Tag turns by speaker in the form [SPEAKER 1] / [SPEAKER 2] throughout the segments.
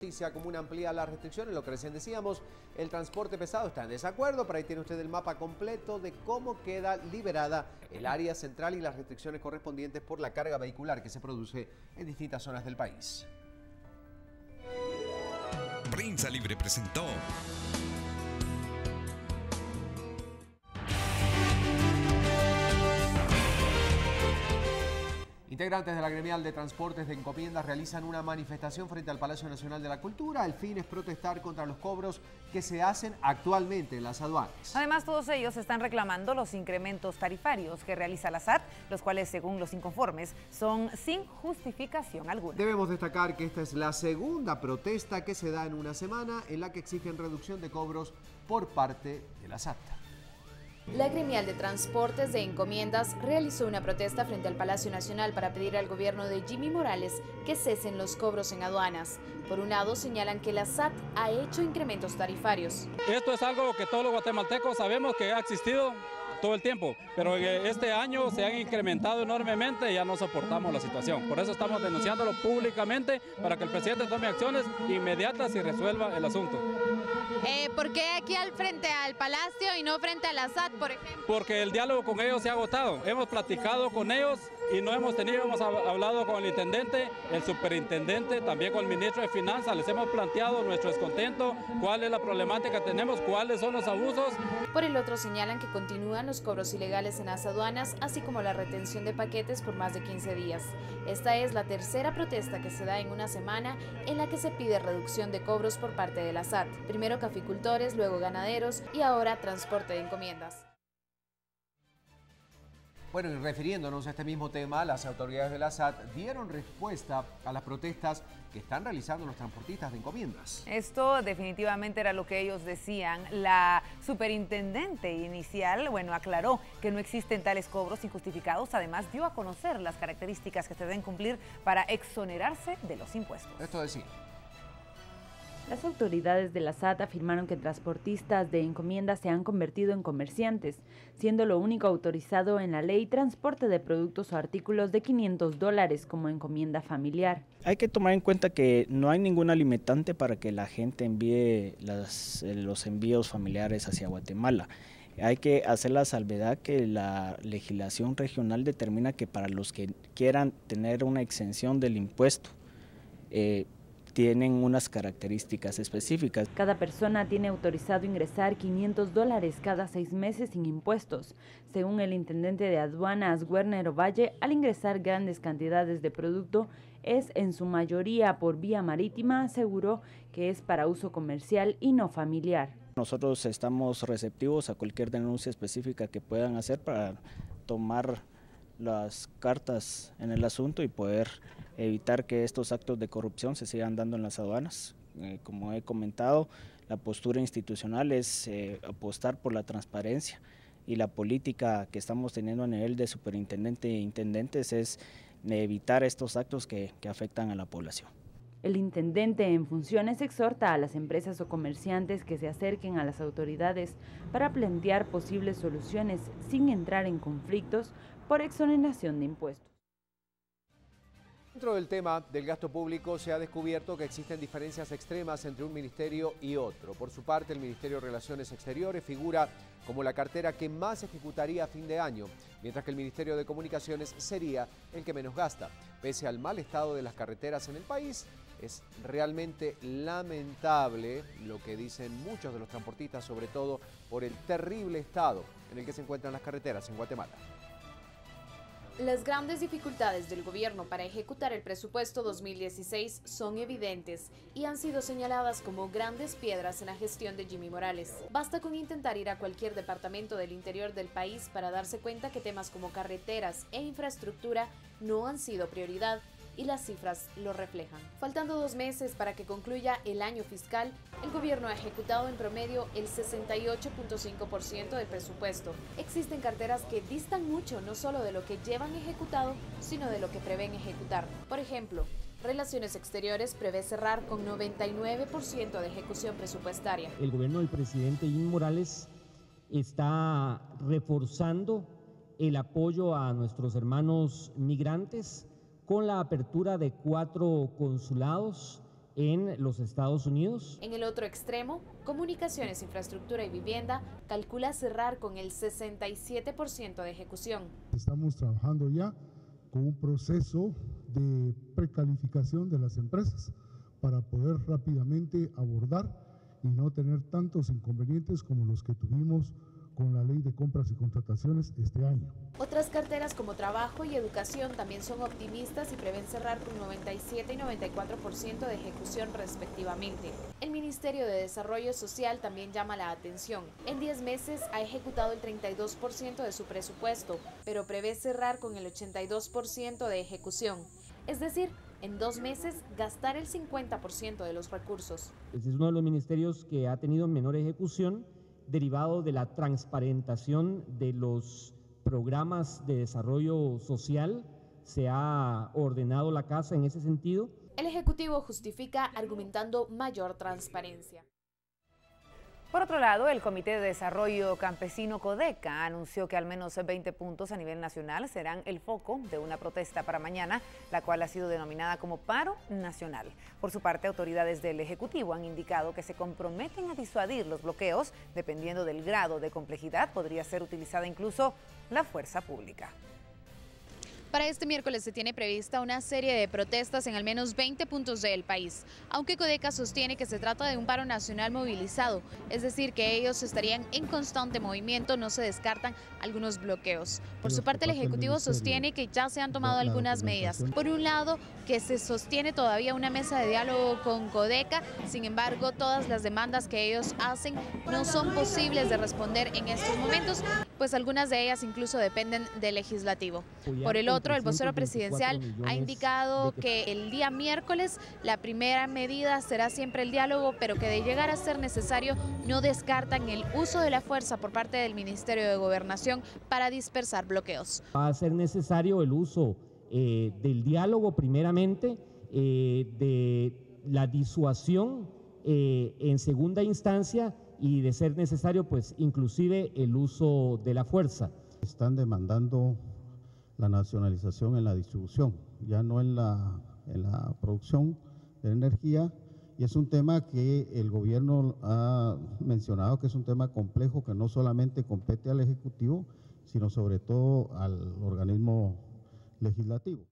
[SPEAKER 1] Comuna amplía las restricciones, lo que recién decíamos, el transporte pesado está en desacuerdo, pero ahí tiene usted el mapa completo de cómo queda liberada el área central y las restricciones correspondientes por la carga vehicular que se produce en distintas zonas del país.
[SPEAKER 2] Prensa Libre presentó.
[SPEAKER 1] Integrantes de la Gremial de Transportes de Encomiendas realizan una manifestación frente al Palacio Nacional de la Cultura. El fin es protestar contra los cobros que se hacen actualmente en las aduanas.
[SPEAKER 3] Además, todos ellos están reclamando los incrementos tarifarios que realiza la SAT, los cuales, según los inconformes, son sin justificación alguna.
[SPEAKER 1] Debemos destacar que esta es la segunda protesta que se da en una semana en la que exigen reducción de cobros por parte de la SAT.
[SPEAKER 4] La Gremial de Transportes de Encomiendas realizó una protesta frente al Palacio Nacional para pedir al gobierno de Jimmy Morales que cesen los cobros en aduanas. Por un lado, señalan que la SAT ha hecho incrementos tarifarios.
[SPEAKER 5] Esto es algo que todos los guatemaltecos sabemos que ha existido todo el tiempo, pero este año se han incrementado enormemente y ya no soportamos la situación. Por eso estamos denunciándolo públicamente para que el presidente tome acciones inmediatas y resuelva el asunto.
[SPEAKER 6] ¿Por qué aquí al frente al Palacio y no frente a la SAT, por ejemplo?
[SPEAKER 5] Porque el diálogo con ellos se ha agotado. Hemos platicado con ellos y no hemos hablado con el intendente, el superintendente, también con el ministro de Finanzas. Les hemos planteado nuestro descontento, cuál es la problemática que tenemos, cuáles son los abusos.
[SPEAKER 4] Por el otro, señalan que continúan los cobros ilegales en las aduanas, así como la retención de paquetes por más de 15 días. Esta es la tercera protesta que se da en una semana en la que se pide reducción de cobros por parte de la SAT. Primero caficultores, luego ganaderos y ahora transporte de encomiendas.
[SPEAKER 1] Bueno, y refiriéndonos a este mismo tema, las autoridades de la SAT dieron respuesta a las protestas que están realizando los transportistas de encomiendas.
[SPEAKER 3] Esto definitivamente era lo que ellos decían. La superintendente inicial, aclaró que no existen tales cobros injustificados. Además, dio a conocer las características que se deben cumplir para exonerarse de los impuestos.
[SPEAKER 1] Esto decía.
[SPEAKER 7] Las autoridades de la SAT afirmaron que transportistas de encomiendas se han convertido en comerciantes, siendo lo único autorizado en la ley transporte de productos o artículos de $500 como encomienda familiar.
[SPEAKER 8] Hay que tomar en cuenta que no hay ninguna limitante para que la gente envíe los envíos familiares hacia Guatemala. Hay que hacer la salvedad que la legislación regional determina que para los que quieran tener una exención del impuesto, tienen unas características específicas.
[SPEAKER 7] Cada persona tiene autorizado ingresar $500 cada 6 meses sin impuestos. Según el intendente de aduanas, Werner Ovalle, al ingresar grandes cantidades de producto es en su mayoría por vía marítima, aseguró que es para uso comercial y no familiar.
[SPEAKER 8] Nosotros estamos receptivos a cualquier denuncia específica que puedan hacer para tomar las cartas en el asunto y poder evitar que estos actos de corrupción se sigan dando en las aduanas. Como he comentado, la postura institucional es apostar por la transparencia y la política que estamos teniendo a nivel de superintendente e intendentes es evitar estos actos que afectan a la población.
[SPEAKER 7] El intendente en funciones exhorta a las empresas o comerciantes que se acerquen a las autoridades para plantear posibles soluciones sin entrar en conflictos por exoneración de impuestos.
[SPEAKER 1] Dentro del tema del gasto público se ha descubierto que existen diferencias extremas entre un ministerio y otro. Por su parte, el Ministerio de Relaciones Exteriores figura como la cartera que más ejecutaría a fin de año, mientras que el Ministerio de Comunicaciones sería el que menos gasta. Pese al mal estado de las carreteras en el país, es realmente lamentable lo que dicen muchos de los transportistas, sobre todo por el terrible estado en el que se encuentran las carreteras en Guatemala.
[SPEAKER 4] Las grandes dificultades del gobierno para ejecutar el presupuesto 2016 son evidentes y han sido señaladas como grandes piedras en la gestión de Jimmy Morales. Basta con intentar ir a cualquier departamento del interior del país para darse cuenta que temas como carreteras e infraestructura no han sido prioridad, y las cifras lo reflejan. Faltando 2 meses para que concluya el año fiscal, el gobierno ha ejecutado en promedio el 68.5% del presupuesto. Existen carteras que distan mucho no solo de lo que llevan ejecutado, sino de lo que prevén ejecutar. Por ejemplo, Relaciones Exteriores prevé cerrar con 99% de ejecución presupuestaria.
[SPEAKER 9] El gobierno del presidente Jimmy Morales está reforzando el apoyo a nuestros hermanos migrantes con la apertura de 4 consulados en los Estados Unidos.
[SPEAKER 4] En el otro extremo, Comunicaciones, Infraestructura y Vivienda calcula cerrar con el 67% de ejecución.
[SPEAKER 10] Estamos trabajando ya con un proceso de precalificación de las empresas para poder rápidamente abordar y no tener tantos inconvenientes como los que tuvimos con la Ley de Compras y Contrataciones este año.
[SPEAKER 4] Otras carteras como Trabajo y Educación también son optimistas y prevén cerrar con 97 y 94% de ejecución respectivamente. El Ministerio de Desarrollo Social también llama la atención. En 10 meses ha ejecutado el 32% de su presupuesto, pero prevé cerrar con el 82% de ejecución. Es decir, en 2 meses gastar el 50% de los recursos.
[SPEAKER 9] Es uno de los ministerios que ha tenido menor ejecución, derivado de la transparentación de los programas de desarrollo social. Se ha ordenado la casa en ese sentido.
[SPEAKER 4] El Ejecutivo justifica argumentando mayor transparencia.
[SPEAKER 3] Por otro lado, el Comité de Desarrollo Campesino Codeca anunció que al menos 20 puntos a nivel nacional serán el foco de una protesta para mañana, la cual ha sido denominada como paro nacional. Por su parte, autoridades del Ejecutivo han indicado que se comprometen a disuadir los bloqueos. Dependiendo del grado de complejidad, podría ser utilizada incluso la fuerza pública.
[SPEAKER 6] Para este miércoles se tiene prevista una serie de protestas en al menos 20 puntos del país, aunque Codeca sostiene que se trata de un paro nacional movilizado, es decir, que ellos estarían en constante movimiento, no se descartan algunos bloqueos. Por su parte, el Ejecutivo sostiene que ya se han tomado algunas medidas. Por un lado, que se sostiene todavía una mesa de diálogo con Codeca, sin embargo, todas las demandas que ellos hacen no son posibles de responder en estos momentos, pues algunas de ellas incluso dependen del Legislativo. Por el otro, el vocero presidencial ha indicado que el día miércoles la primera medida será siempre el diálogo, pero que de llegar a ser necesario no descartan el uso de la fuerza por parte del Ministerio de Gobernación para dispersar bloqueos.
[SPEAKER 9] Va a ser necesario el uso del diálogo primeramente, de la disuasión en segunda instancia y de ser necesario pues inclusive el uso de la fuerza.
[SPEAKER 10] Están demandando la nacionalización en la distribución, ya no en la producción de energía, y es un tema que el gobierno ha mencionado que es un tema complejo que no solamente compete al Ejecutivo, sino sobre todo al organismo legislativo.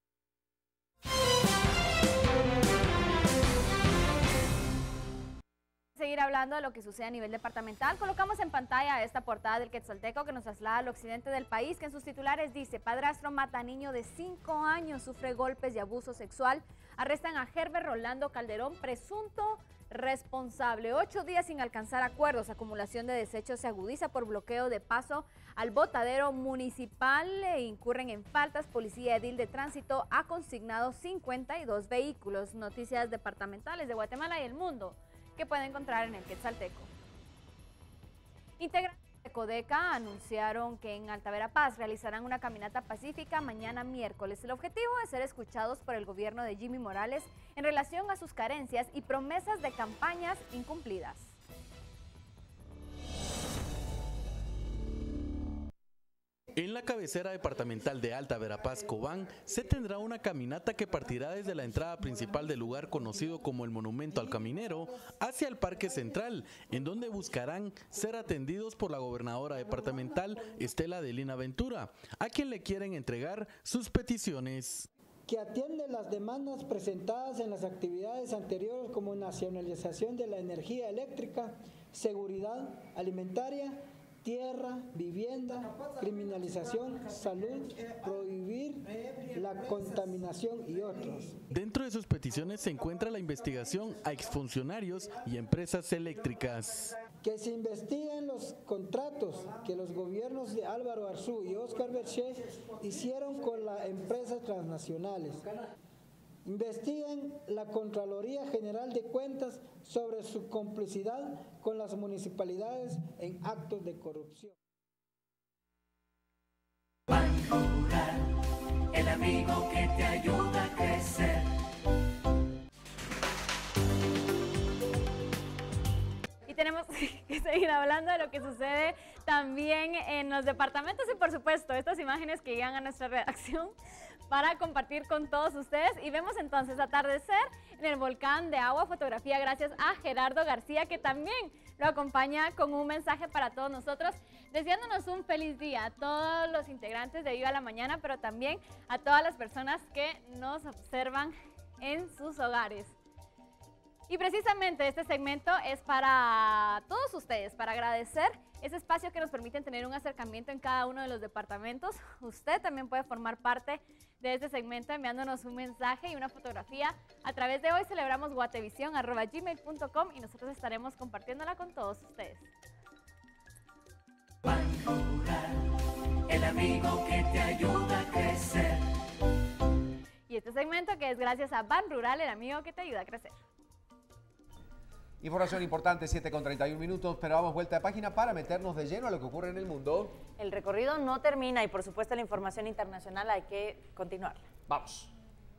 [SPEAKER 11] Seguir hablando de lo que sucede a nivel departamental, colocamos en pantalla esta portada del Quetzalteco que nos traslada al occidente del país, que en sus titulares dice: padrastro mata a niño de 5 años, sufre golpes y abuso sexual. Arrestan a Herbert Rolando Calderón, presunto responsable. 8 días sin alcanzar acuerdos, acumulación de desechos se agudiza por bloqueo de paso al botadero municipal, incurren en faltas. Policía Edil de Tránsito ha consignado 52 vehículos. Noticias departamentales de Guatemala y el mundo que puede encontrar en el Quetzalteco. Integrantes de Codeca anunciaron que en Alta Verapaz realizarán una caminata pacífica mañana miércoles. El objetivo es ser escuchados por el gobierno de Jimmy Morales en relación a sus carencias y promesas de campañas incumplidas.
[SPEAKER 12] En la cabecera departamental de Alta Verapaz, Cobán, se tendrá una caminata que partirá desde la entrada principal del lugar conocido como el Monumento al Caminero hacia el Parque Central, en donde buscarán ser atendidos por la gobernadora departamental Estela Adelina Ventura, a quien le quieren entregar sus peticiones.
[SPEAKER 13] Que atiende las demandas presentadas en las actividades anteriores como nacionalización de la energía eléctrica, seguridad alimentaria, tierra, vivienda, criminalización, salud, prohibir la contaminación y otros.
[SPEAKER 12] Dentro de sus peticiones se encuentra la investigación a exfuncionarios y empresas eléctricas.
[SPEAKER 13] Que se investiguen los contratos que los gobiernos de Álvaro Arzú y Óscar Berché hicieron con las empresas transnacionales. Investiguen la Contraloría General de Cuentas sobre su complicidad con las municipalidades en actos de corrupción.
[SPEAKER 14] El amigo que te ayuda a crecer.
[SPEAKER 11] Y tenemos que seguir hablando de lo que sucede también en los departamentos y por supuesto estas imágenes que llegan a nuestra redacción para compartir con todos ustedes. Y vemos entonces atardecer en el volcán de agua, fotografía gracias a Gerardo García, que también lo acompaña con un mensaje para todos nosotros, deseándonos un feliz día a todos los integrantes de Viva la Mañana, pero también a todas las personas que nos observan en sus hogares. Y precisamente este segmento es para todos ustedes, para agradecer ese espacio que nos permite tener un acercamiento en cada uno de los departamentos. Usted también puede formar parte de este segmento enviándonos un mensaje y una fotografía a través de Hoy Celebramos Guatevisión@gmail.com y nosotros estaremos compartiéndola con todos ustedes.
[SPEAKER 14] El amigo que te ayuda a crecer.
[SPEAKER 11] Y este segmento que es gracias a Ban Rural, el amigo que te ayuda a crecer.
[SPEAKER 1] Información importante, 7:31 minutos, pero damos vuelta de página para meternos de lleno a lo que ocurre en el mundo.
[SPEAKER 15] El recorrido no termina y por supuesto la información internacional hay que continuarla.
[SPEAKER 1] Vamos.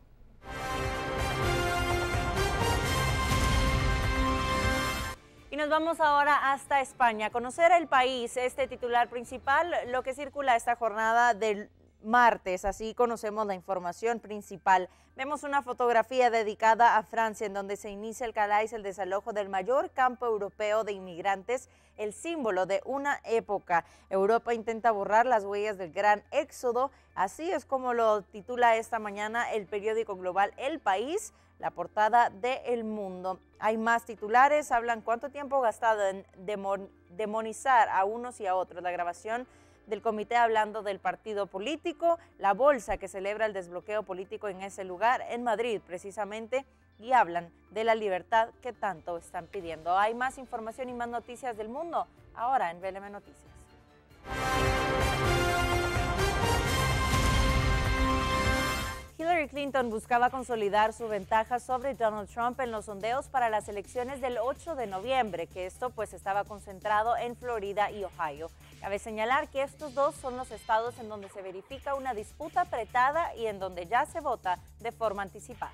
[SPEAKER 15] Y nos vamos ahora hasta España. Conocer el país, este titular principal, lo que circula esta jornada del martes, así conocemos la información principal. Vemos una fotografía dedicada a Francia en donde se inicia el Calais, el desalojo del mayor campo europeo de inmigrantes, el símbolo de una época. Europa intenta borrar las huellas del gran éxodo, así es como lo titula esta mañana el periódico global El País, la portada de El Mundo. Hay más titulares, hablan cuánto tiempo gastado en demonizar a unos y a otros. La grabación del comité hablando del partido político, la bolsa que celebra el desbloqueo político en ese lugar, en Madrid precisamente, y hablan de la libertad que tanto están pidiendo. Hay más información y más noticias del mundo ahora en VLM Noticias. Hillary Clinton buscaba consolidar su ventaja sobre Donald Trump en los sondeos para las elecciones del 8 de noviembre, que esto pues estaba concentrado en Florida y Ohio. Cabe señalar que estos dos son los estados en donde se verifica una disputa apretada y en donde ya se vota de forma anticipada.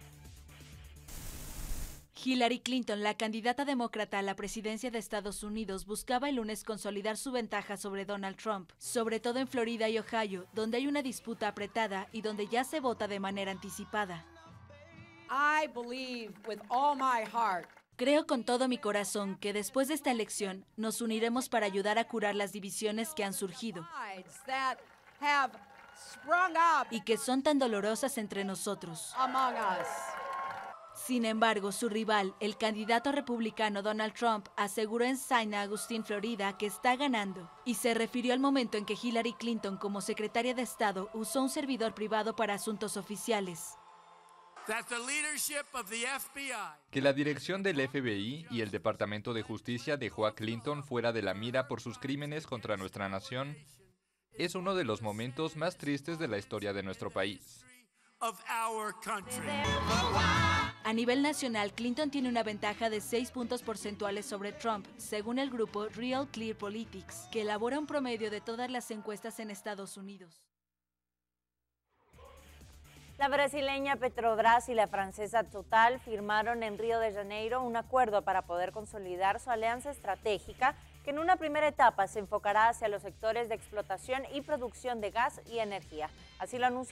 [SPEAKER 16] Hillary Clinton, la candidata demócrata a la presidencia de Estados Unidos, buscaba el lunes consolidar su ventaja sobre Donald Trump, sobre todo en Florida y Ohio, donde hay una disputa apretada y donde ya se vota de manera anticipada.
[SPEAKER 17] I believe with all my heart.
[SPEAKER 16] Creo con todo mi corazón que después de esta elección nos uniremos para ayudar a curar las divisiones que han surgido y que son tan dolorosas entre nosotros. Sin embargo, su rival, el candidato republicano Donald Trump, aseguró en Saint Augustine, Florida, que está ganando, y se refirió al momento en que Hillary Clinton, como secretaria de Estado, usó un servidor privado para asuntos oficiales.
[SPEAKER 18] Que la dirección del FBI y el Departamento de Justicia dejó a Clinton fuera de la mira por sus crímenes contra nuestra nación es uno de los momentos más tristes de la historia de nuestro país.
[SPEAKER 16] A nivel nacional, Clinton tiene una ventaja de 6 puntos porcentuales sobre Trump, según el grupo Real Clear Politics, que elabora un promedio de todas las encuestas en Estados Unidos.
[SPEAKER 15] La brasileña Petrobras y la francesa Total firmaron en Río de Janeiro un acuerdo para poder consolidar su alianza estratégica, que en una primera etapa se enfocará hacia los sectores de explotación y producción de gas y energía. Así lo anunció